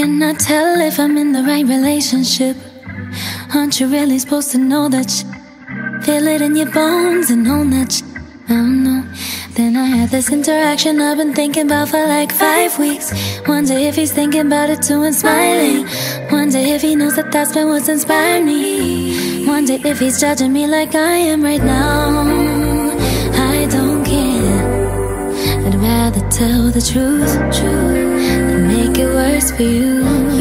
can I tell if I'm in the right relationship? Aren't you really supposed to know that feel it in your bones and own that I don't know. Then I had this interaction I've been thinking about for like 5 weeks. Wonder if he's thinking about it too and smiling. Wonder if he knows that that's been what's inspired me. Wonder if he's judging me like I am right now. I don't care. I'd rather tell the truth than make it worse for you.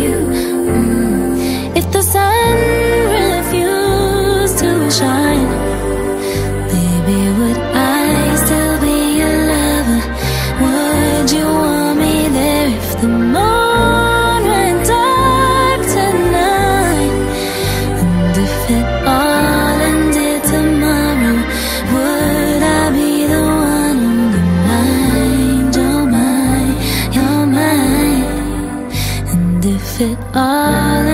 If the sun refused to shine, baby, would I still be your lover? Would you want me there if the moon went dark tonight? And if it all ended tomorrow, would I be the one on your mind? You're mine, you're mine. And if it all